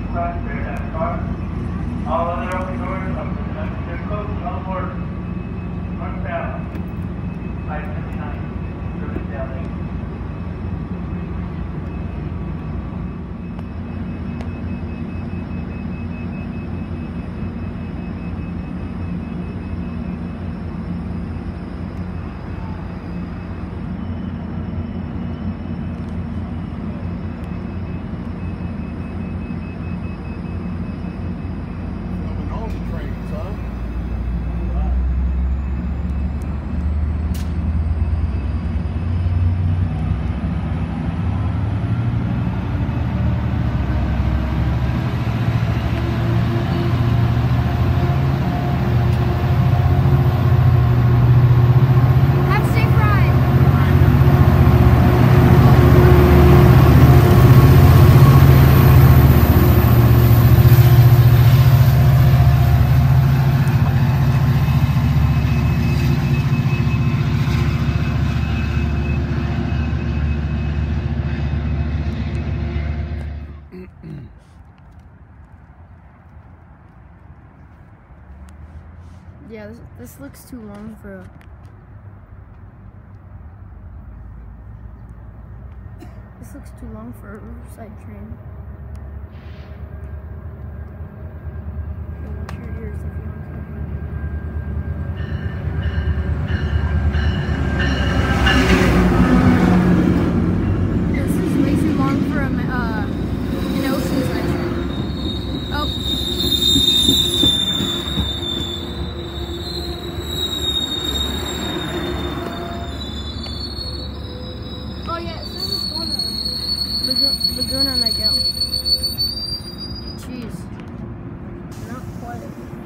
Yeah, this looks too long for a... This looks too long for a Riverside train. Watch your ears if you want to. This is way too long for an Oceanside train. Oh. Laguna Niguel. Jeez. Not quite.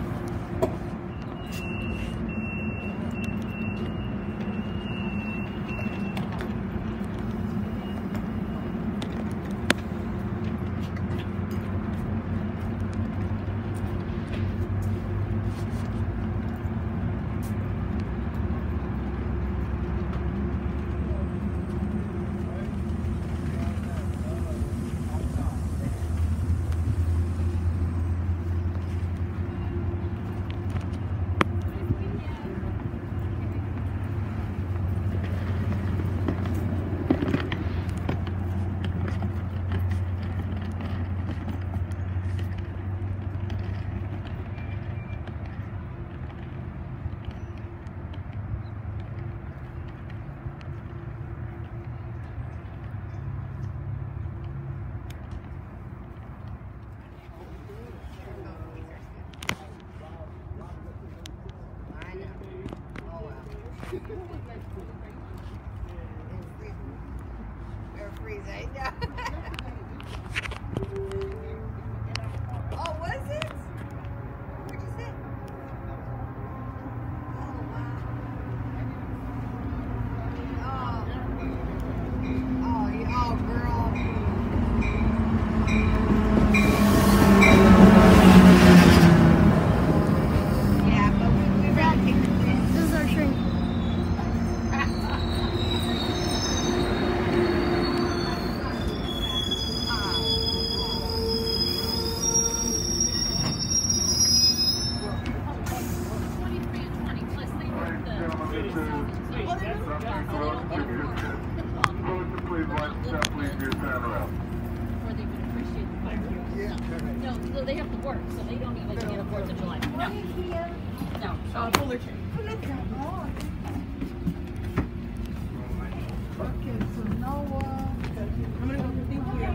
Riverside. Oh, was it? Where'd you sit? Oh, wow. Oh, girl. Yeah, but we ran to take the train. This is our train. No, they have to work, so they don't even get a 4th of July. No. No. Fullerton. Okay, so now, I'm gonna go for thank you.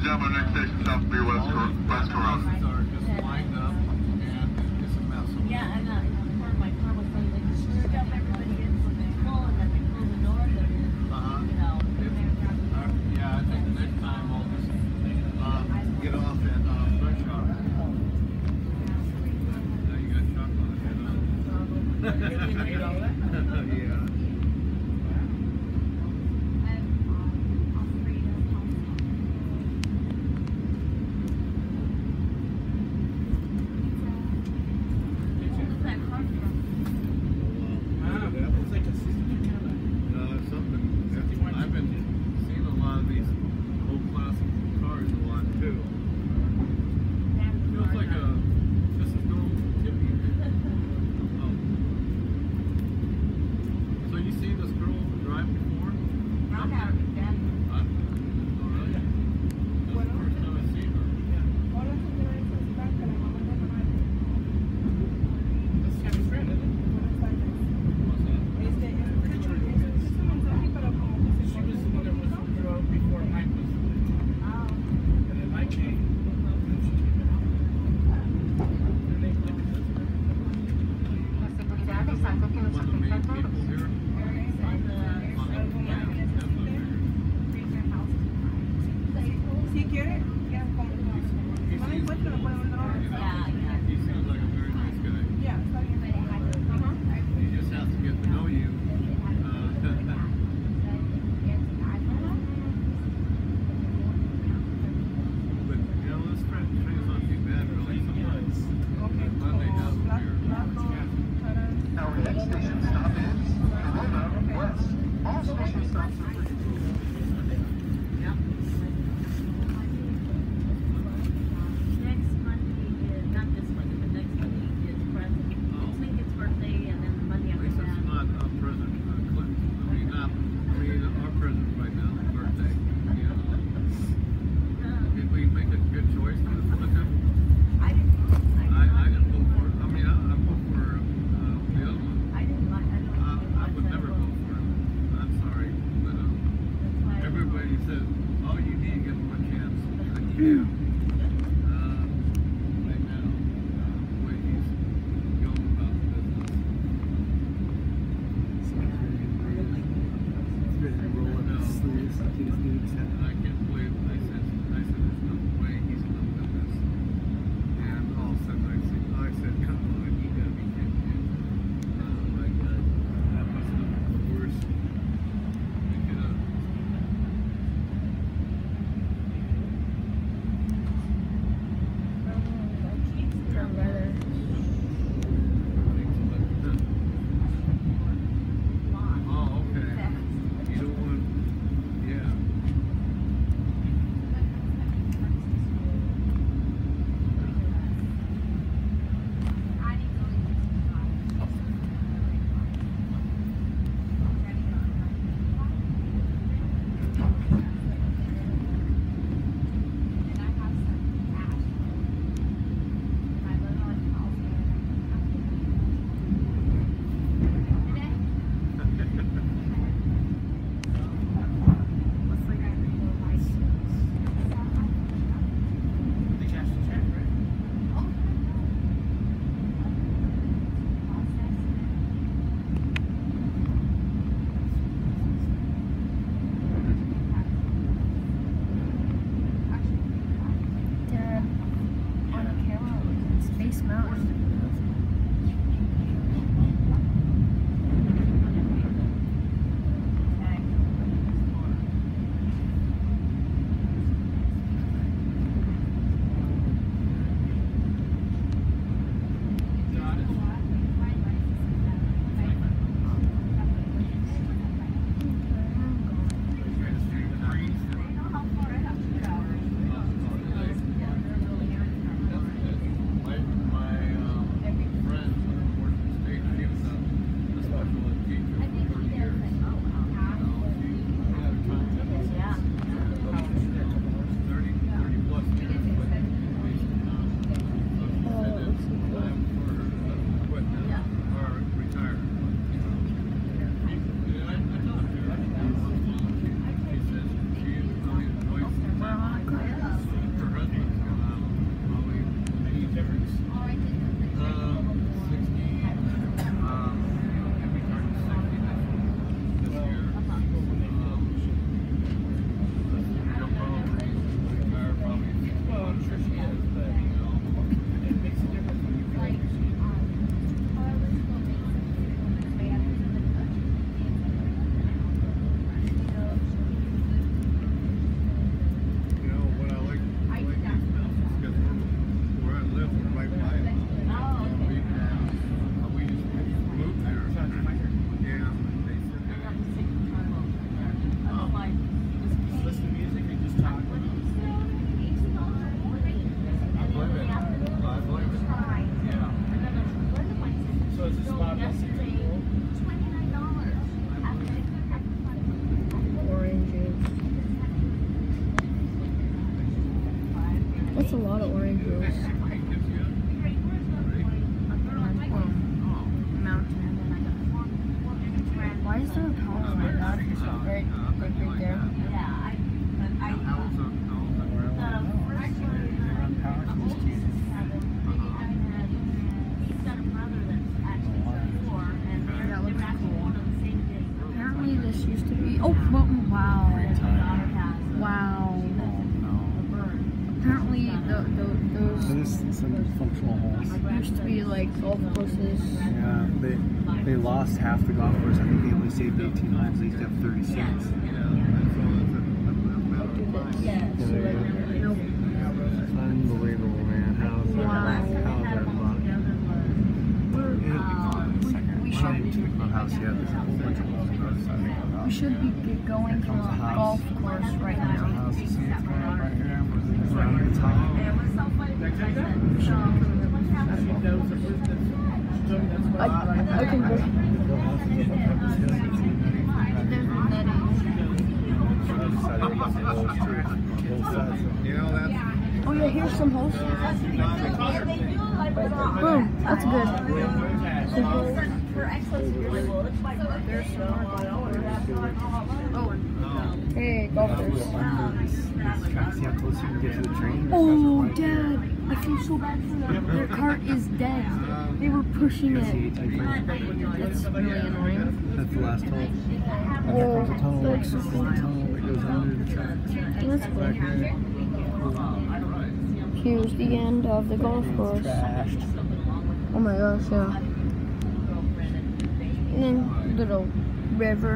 and gentlemen, next station, South Bay West Corral. Buses are just lined up, and it's a mess. Yeah, and my car was saying they screwed up everybody in so they pull and then they close the door. Then, you know. Yeah, I think the next time I'll just get off at Fresh Hour. Now you got chocolate, you know. You ate all that? Yeah. a lot of oranges. Why is there a power line? Right there. Apparently this used to be, oh, wow. Wow. Apparently those some functional holes. used to be like golf courses. Yeah, they lost half the golf course. I think they only saved 18 holes. They used to have 36. Nope. Unbelievable, man. How's that luck? We should to the clubhouse. Yeah, there's a whole bunch of holes on the other side of the clubhouse. We should be going to a golf course right now. House. You see it's going up right here. It's right here. It's high. I can go. You know that? Oh yeah, here's some holes. Boom, that's good. Hey, golfers. See how close you can get to the train? Oh, Dad, I feel so bad for them. Their cart is dead. They were pushing it. That's really annoying. That's the last hole. And there comes a tunnel. There's a tunnel that goes under the tracks. That's good. Here's the end of the golf course. Trashed. Oh my gosh, yeah. And then little river. I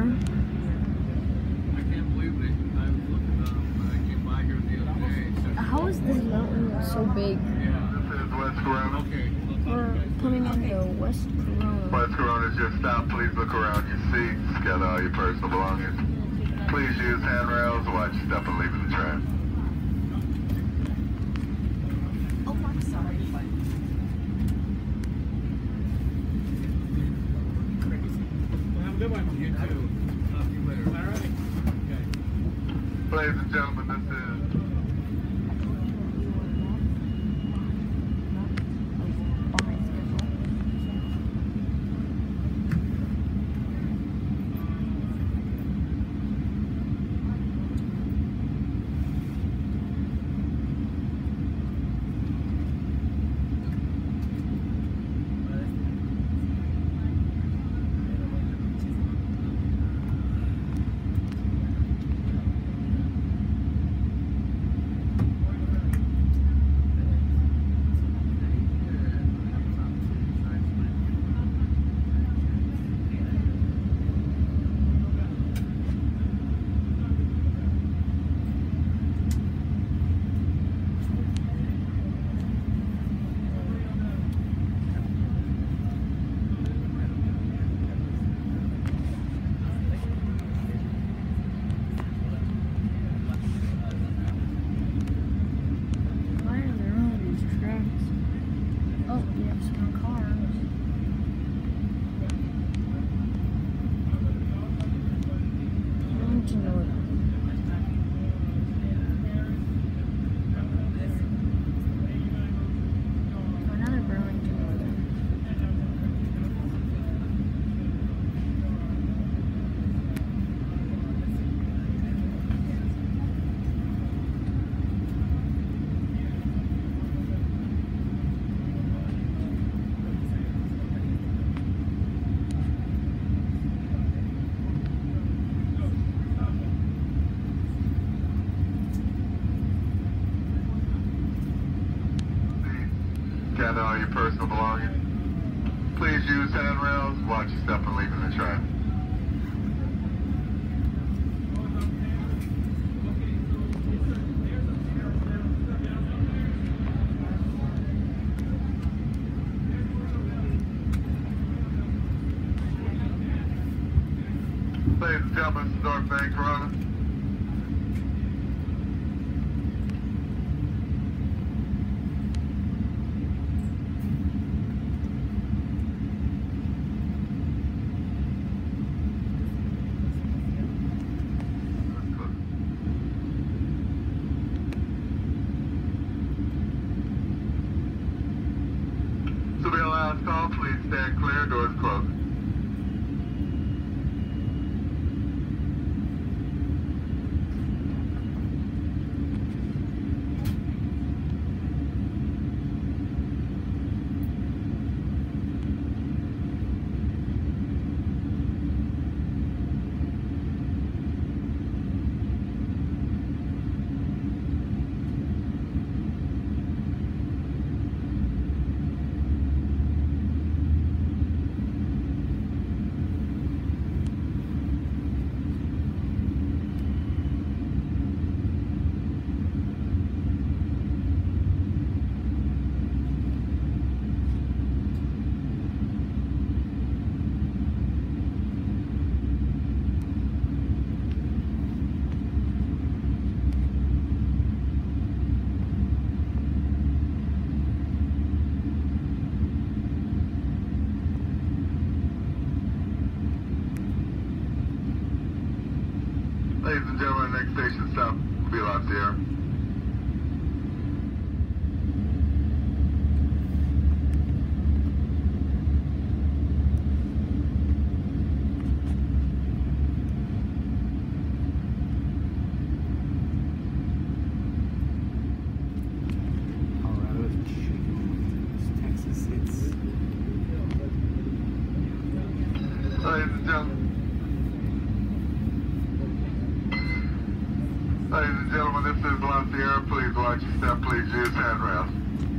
can't believe it. I was looking at them when I came by here the other day. How is this mountain so big? This is West Corona. We're coming into West Corona. West Corona is your stop. Please look around your seats. Gather all your personal belongings. Please use handrails. Watch your step and leave the train. Good one. You too. Talk to you later. All right. Okay. Ladies and gentlemen, this is gather all your personal belongings. Please use handrails. Watch your step when leaving the train. Ladies and gentlemen, this is North Bank Corona. Ladies and gentlemen, next station stop will be La Sierra. Colorado is chicken. Texas, it's Ladies and gentlemen. Ladies and gentlemen, this is La Sierra. Please watch your step. Please use handrails.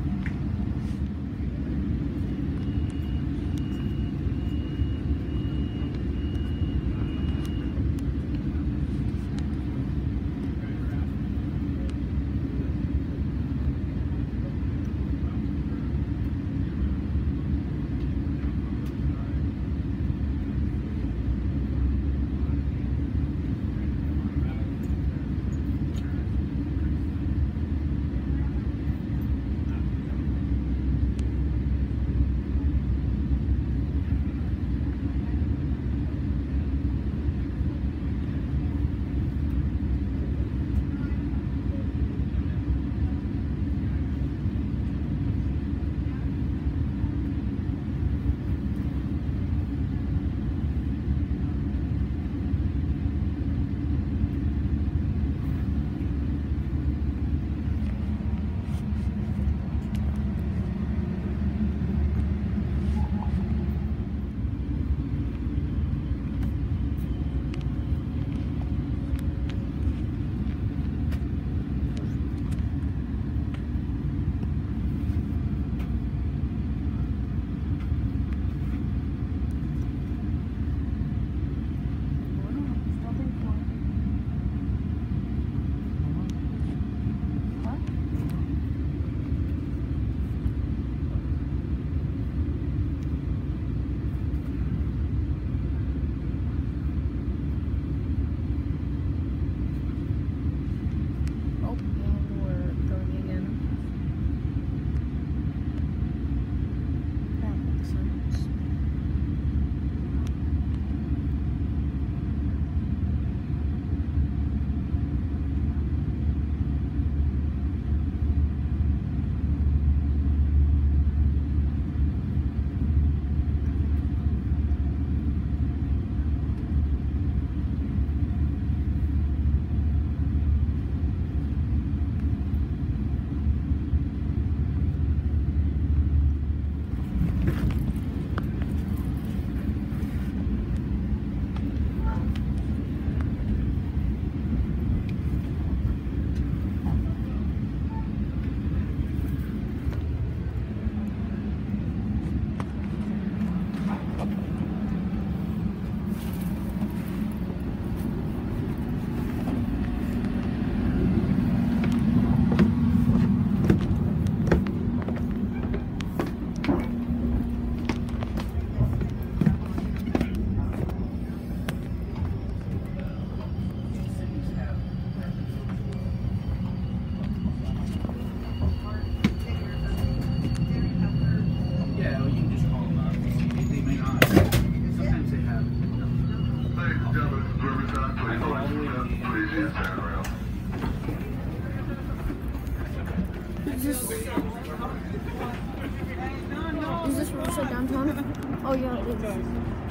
Is this Riverside downtown? Oh yeah, it is.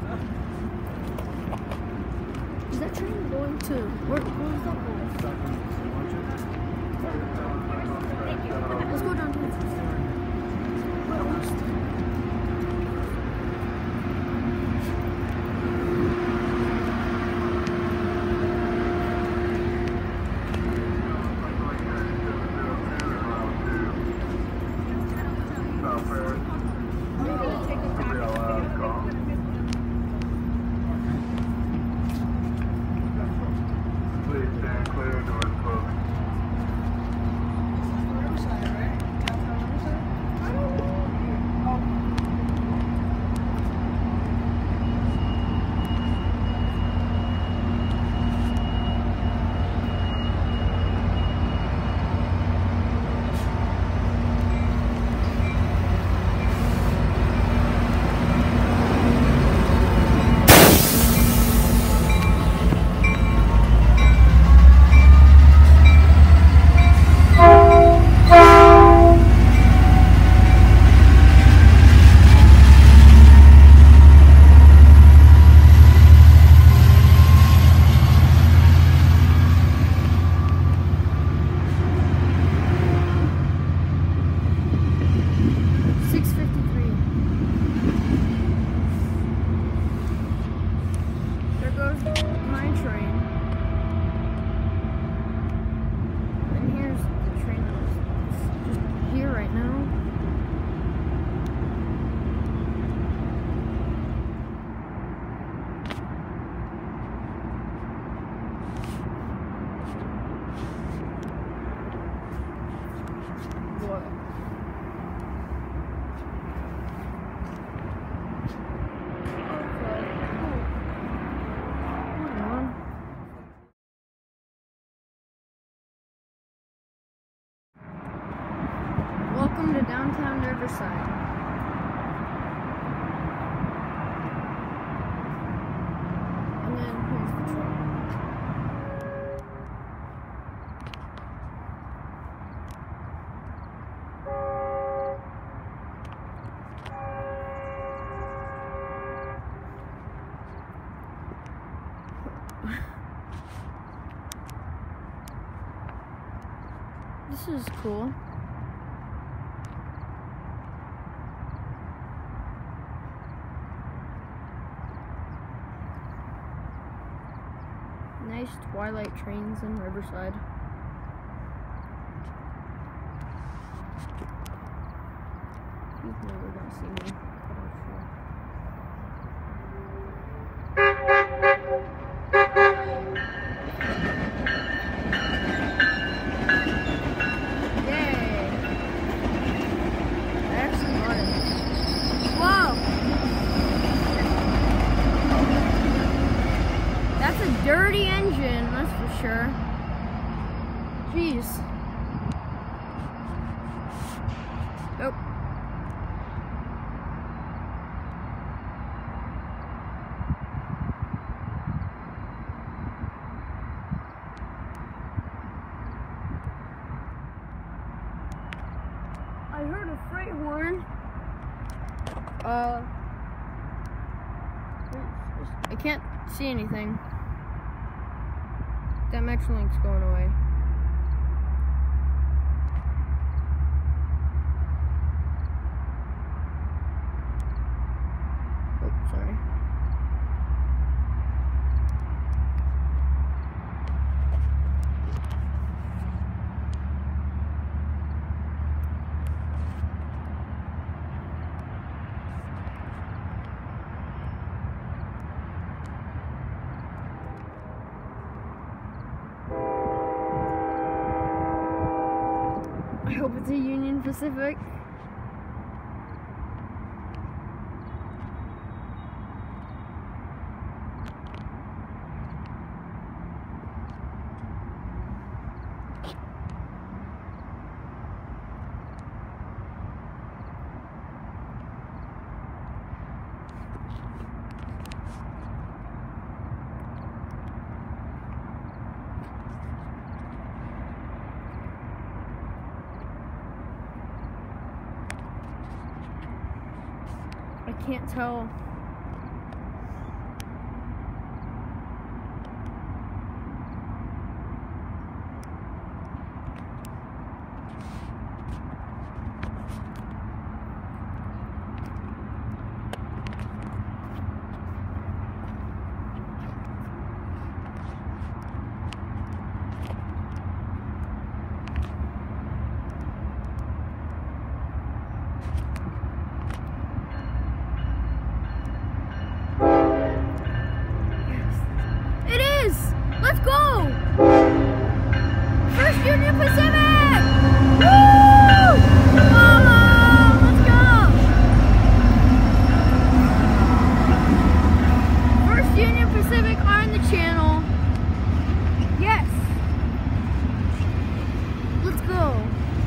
Is that train going to where is that going? Let's go downtown. downtown Riverside. And then here's the trail. This is cool. Nice twilight trains in Riverside. He's never gonna see me, but I'm sure. Dirty engine, that's for sure. Jeez. Oh. I heard a freight horn. I can't see anything. That Metrolink's going away. Oh, sorry. I hope it's a Union Pacific. I can't tell. Let's go! First Union Pacific! Woo! Let's go! First Union Pacific on the channel. Yes! Let's go!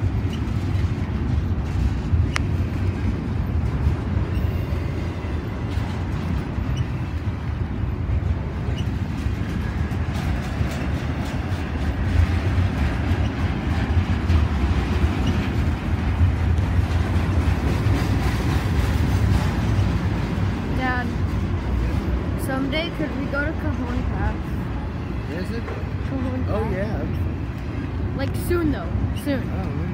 Someday, could we go to Cajon Pass? Is it? Cajon Pass. Oh yeah. Like soon though. Soon. Oh, really?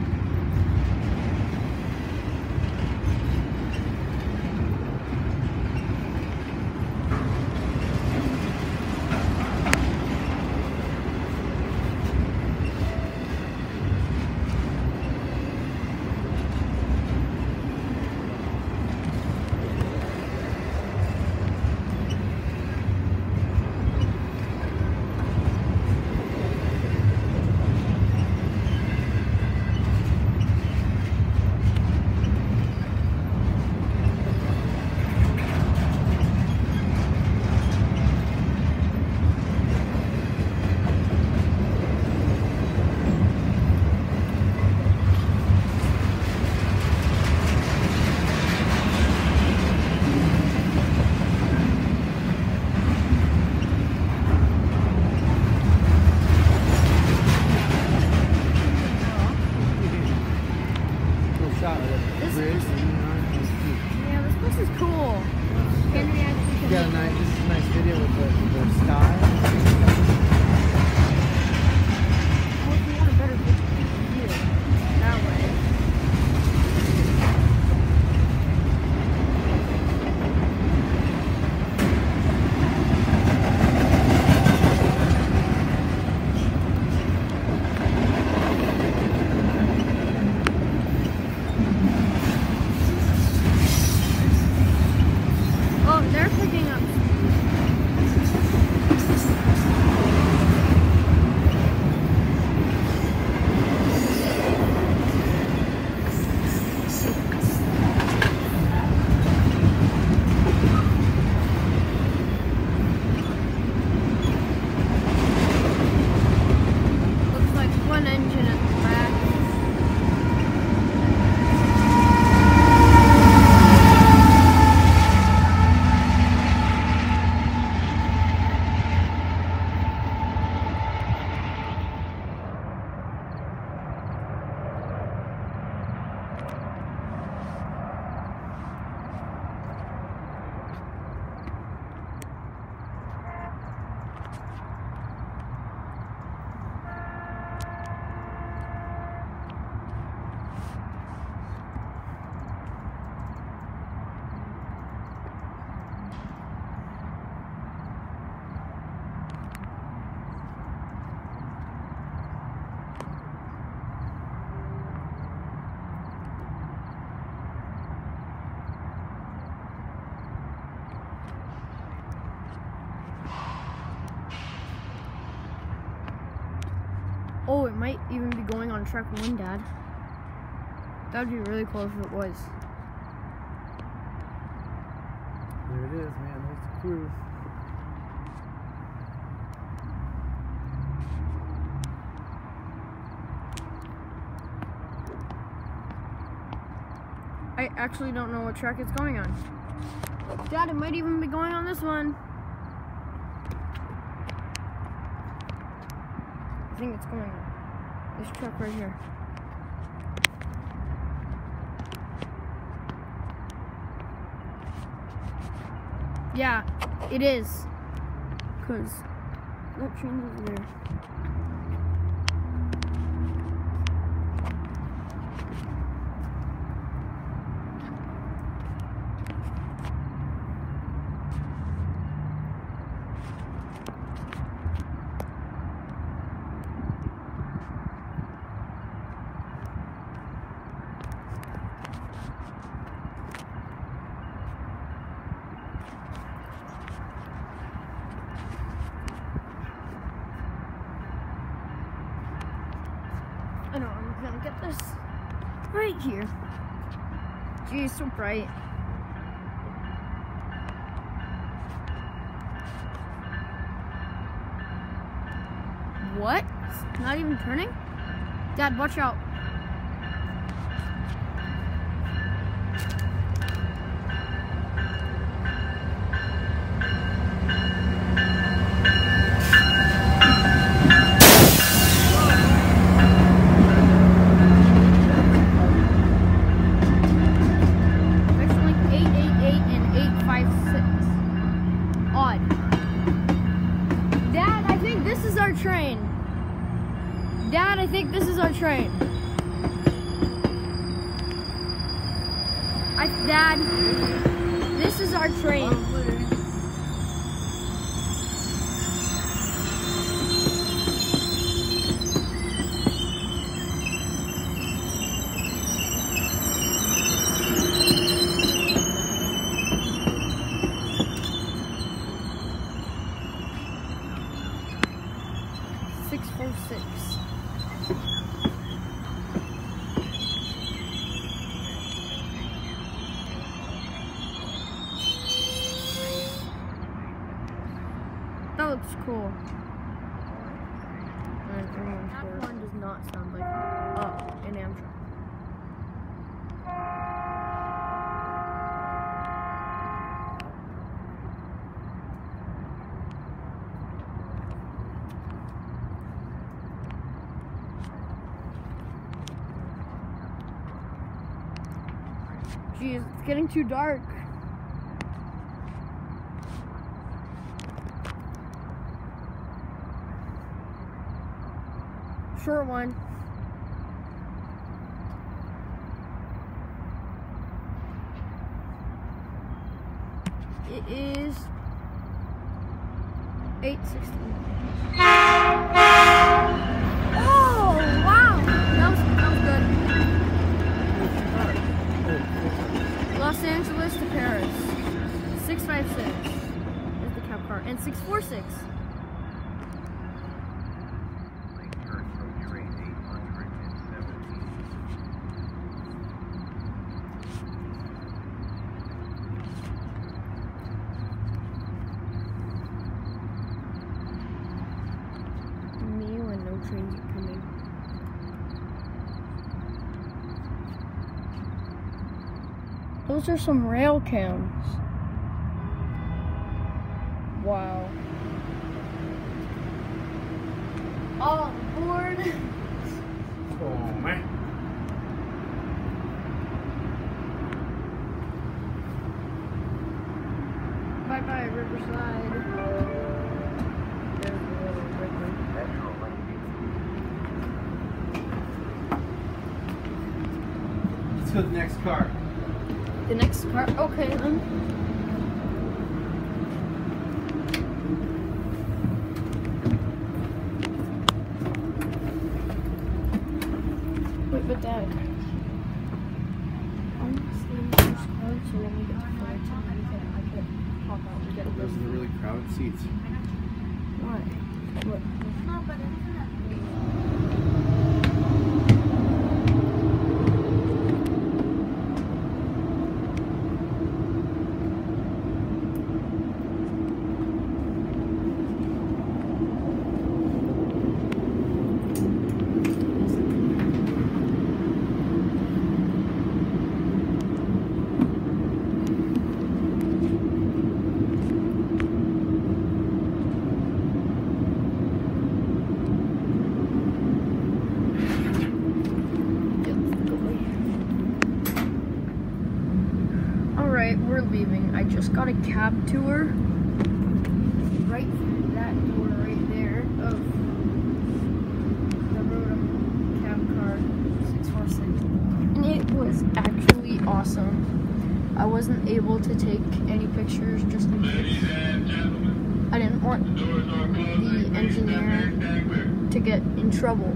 Oh, it might even be going on track 1, Dad. That'd be really cool if it was. There it is, man. There's the crew. I actually don't know what track it's going on. Dad, it might even be going on this one. I think it's going on this track right here. Yeah, it is. Because that train's over there. I know, I'm gonna get this right here. Geez, so bright. What? It's not even turning? Dad, watch out. Train. Dad, I think this is our train. Dad, this is our train. That looks cool. That one does not sound like an Amtrak. Jeez, it's getting too dark. Short one. It is 8:16. Oh wow, that was good. Los Angeles to Paris. 656 is the cab car, and 646. Trains are coming. Those are some rail cams. Wow. All on board. Oh man. Bye bye, Riverside. Let's go to the next car. The next car? Okay then. Wait, but Dad, I'm gonna stay in this car so when we get to Fullerton, I can pop out and get a Those are the really crowded seats. Why? What? No, but it's not. got a cab tour right through that door right there of the Rodham cab car 646. And it was actually awesome. I wasn't able to take any pictures just in case. I didn't want the engineer to get in trouble.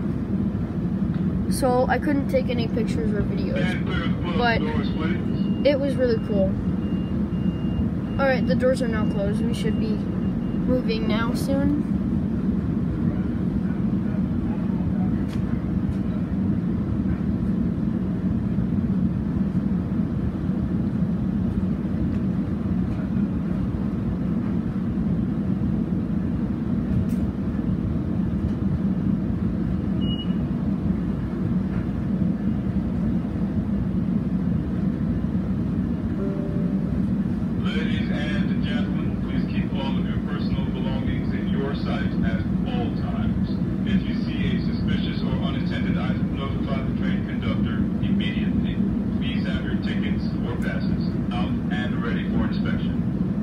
So I couldn't take any pictures or videos, but it was really cool. Alright, the doors are now closed. We should be moving now soon. Ladies and gentlemen, please keep all of your personal belongings in your sight at all times. If you see a suspicious or unattended item, notify the train conductor immediately. Please have your tickets or passes out and ready for inspection.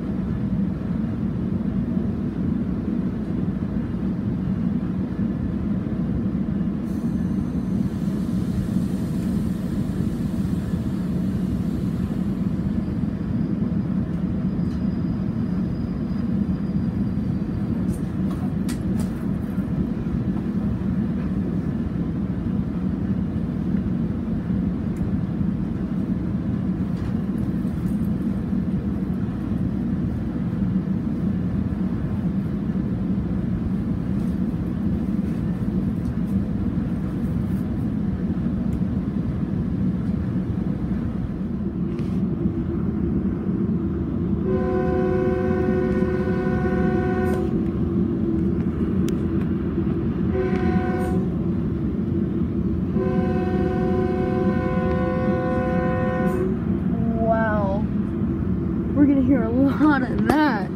We're gonna hear a lot of that.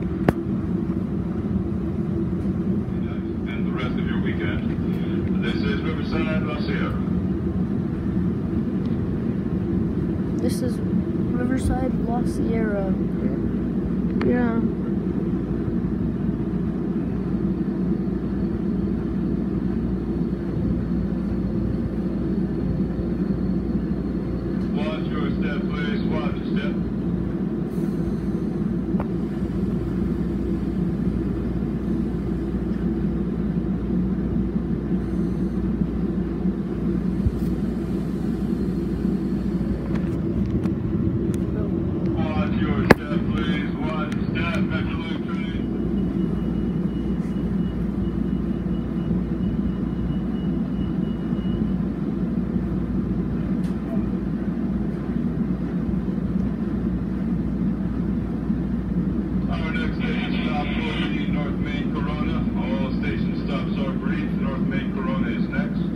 And the rest of your weekend. This is Riverside, La Sierra. This is Riverside, La Sierra. Yeah. Watch your step, please. Watch your step. Watch your step, please. Watch your step. Metro train. Our next station stop will be North Main Corona. All station stops are brief. North Main Corona is next.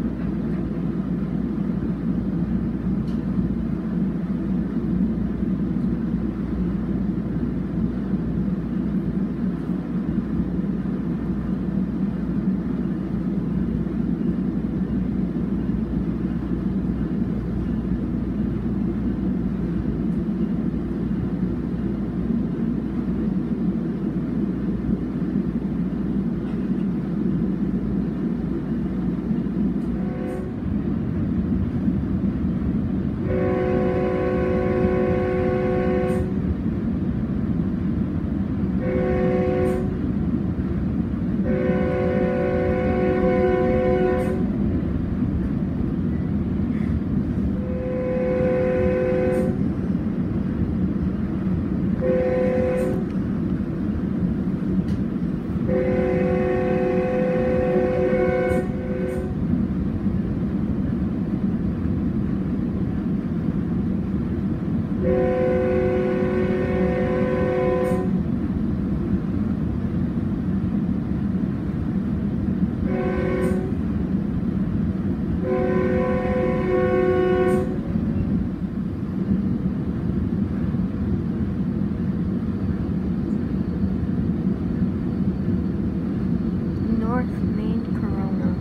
North Main Corona.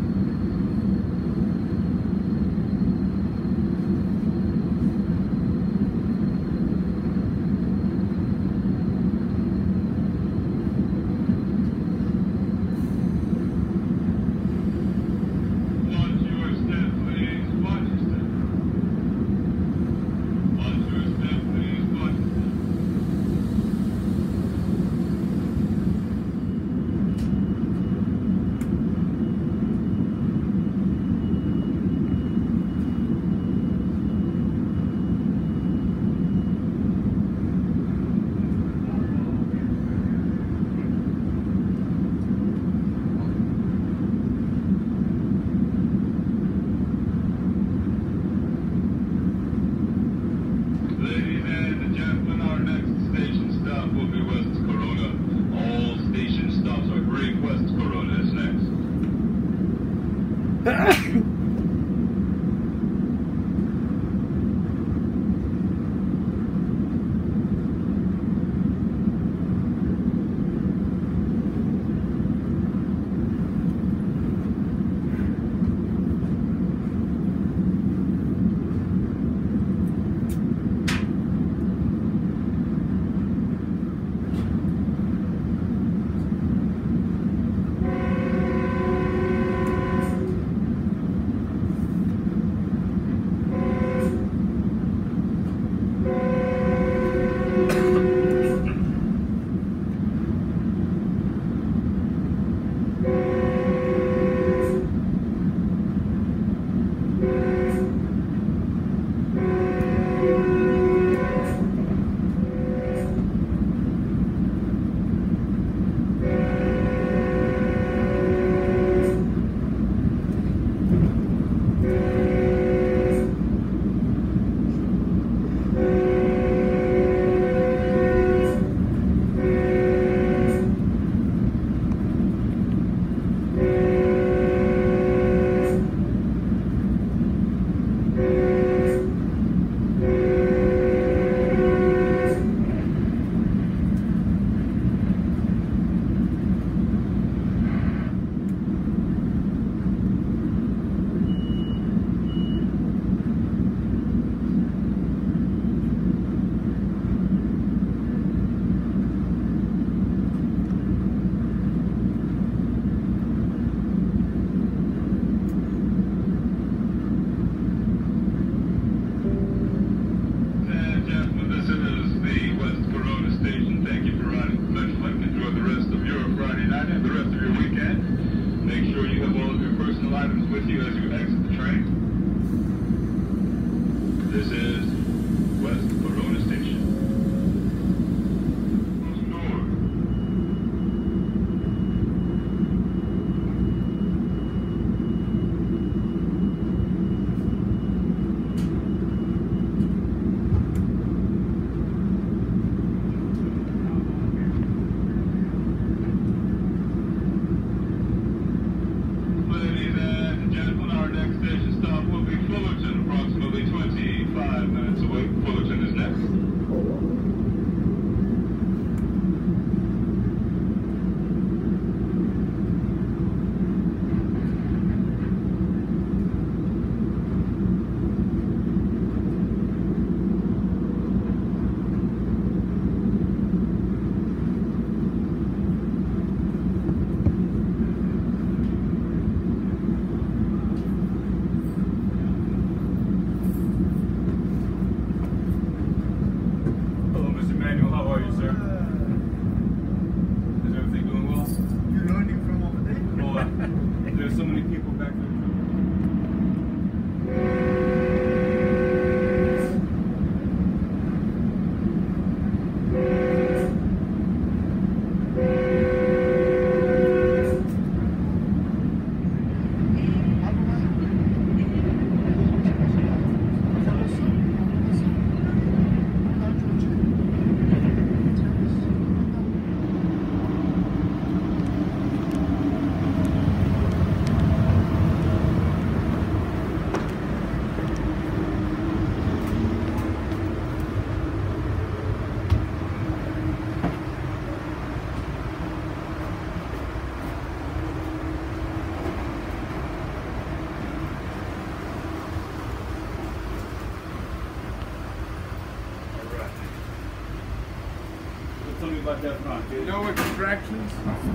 Tell me about that front, dude. No extractions?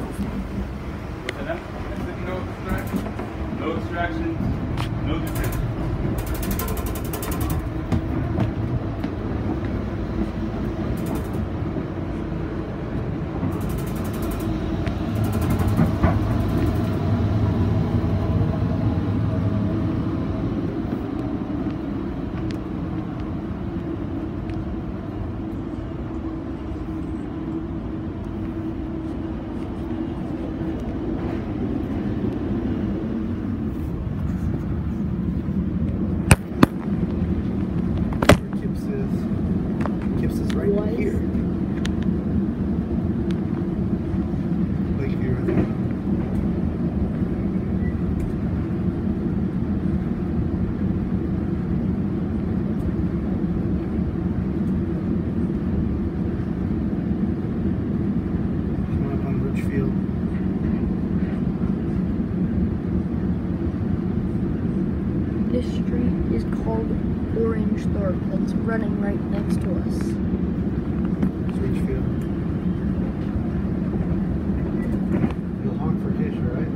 What's that? I said no extractions. No extractions, no detention. called Orange Thorpe that's running right next to us. Switchfield. You'll honk for Tisha, right?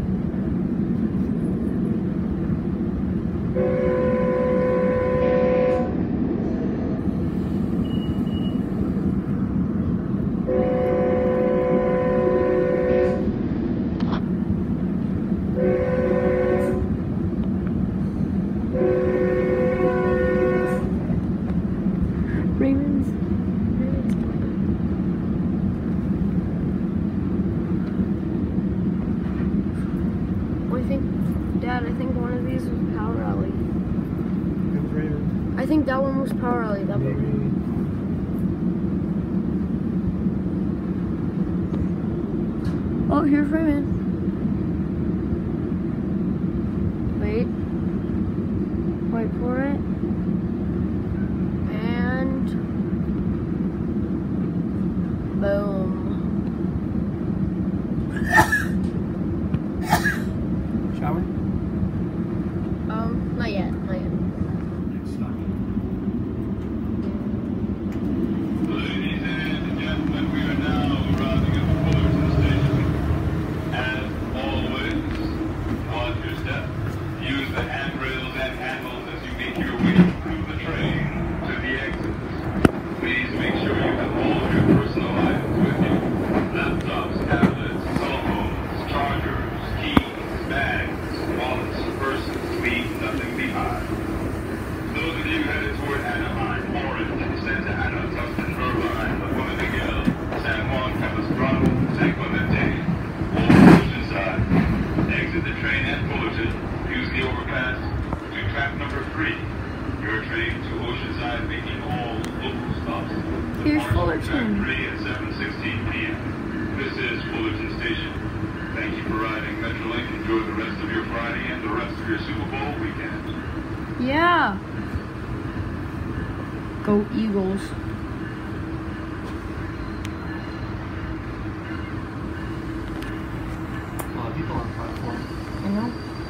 Dad, I think one of these was Power Rally. Raymond. I think that one was Power Rally. That Maybe. one. Oh, here's Raymond. Wait for it. And boom. Shower? Not yet. Ladies and gentlemen, we are now arriving at the Fullerton station. As always, watch your step. Use the handrails and handles as you make your way through the train to the exits. Please make sure you have all of your personal items with you. Laptops, tablets, cell phones, chargers, keys, bags, wallets, purses. Leave nothing behind. Those of you headed toward Anaheim, Orange, Santa Ana, Tustin, Irvine, Laguna Niguel, San Juan Capistrano, San Clemente, or Oceanside. Exit the train at Fullerton. Use the overpass to track number 3. Your train to Oceanside making all local stops. Here's Departs Fullerton. track 3 at 7:16 p.m. This is Fullerton Station. Thank you for riding Metrolink. Enjoy the rest of your Friday and the rest of your Super Bowl weekend. Yeah. Go Eagles. A lot of people on the platform. I know.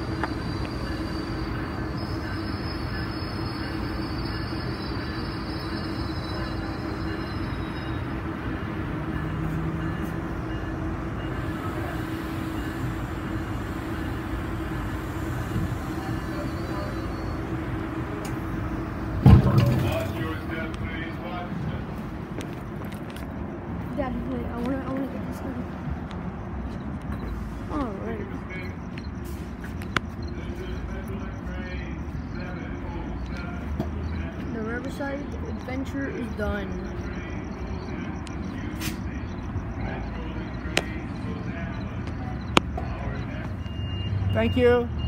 Watch your step, please. Watch your step. Dad, wait, I wanna get this done. Alright. The Riverside adventure is done. Thank you.